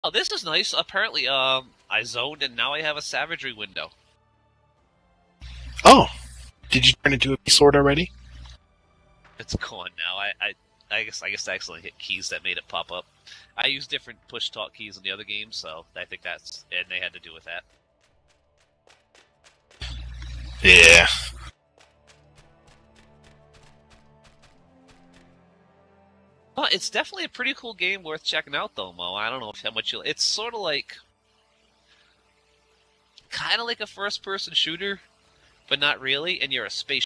Oh, this is nice. Apparently, I zoned and now I have a savagery window. Oh, did you turn into a sword already? It's gone now. I guess I accidentally hit keys that made it pop up. I use different push talk keys in the other games, so I think that's and they had to do with that. Yeah. Well, it's definitely a pretty cool game worth checking out, though, Mo. I don't know how much you'll. It's sort of like, kind of like a first-person shooter, but not really. And you're a space